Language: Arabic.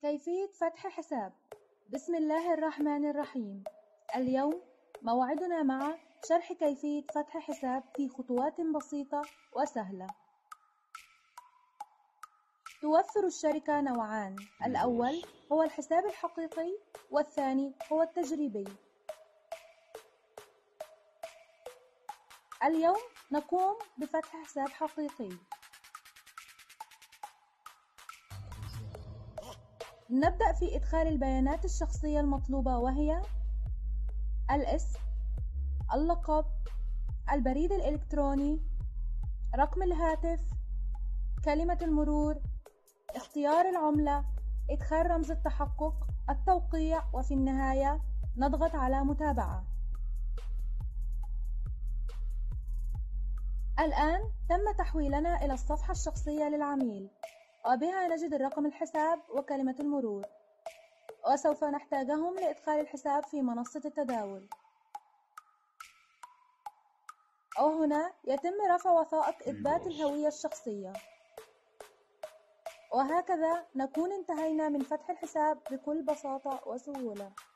كيفية فتح حساب. بسم الله الرحمن الرحيم. اليوم موعدنا مع شرح كيفية فتح حساب في خطوات بسيطة وسهلة. توفر الشركة نوعان، الأول هو الحساب الحقيقي والثاني هو التجريبي. اليوم نقوم بفتح حساب حقيقي. نبدأ في إدخال البيانات الشخصية المطلوبة، وهي الاسم، اللقب، البريد الإلكتروني، رقم الهاتف، كلمة المرور، اختيار العملة، إدخال رمز التحقق، التوقيع، وفي النهاية نضغط على متابعة. الآن تم تحويلنا إلى الصفحة الشخصية للعميل، وبها نجد الرقم الحساب وكلمة المرور، وسوف نحتاجهم لإدخال الحساب في منصة التداول. وهنا يتم رفع وثائق إثبات الهوية الشخصية. وهكذا نكون انتهينا من فتح الحساب بكل بساطة وسهولة.